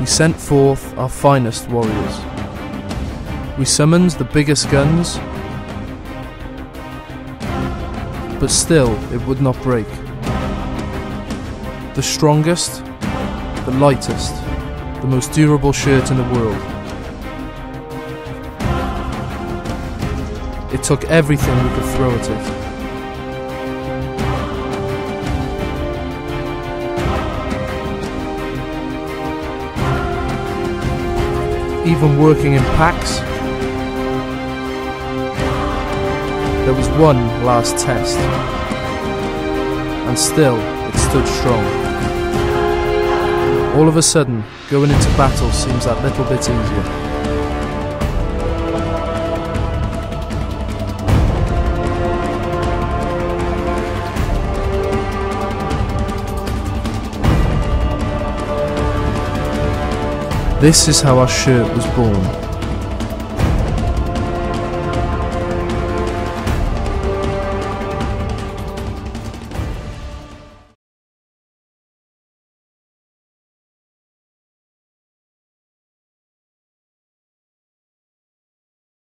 we sent forth our finest warriors. We summoned the biggest guns, but still it would not break. The strongest, the lightest, the most durable shirt in the world. It took everything we could throw at it. Even working in packs, there was one last test, and still it stood strong. All of a sudden, going into battle seems that little bit easier. This is how our shirt was born.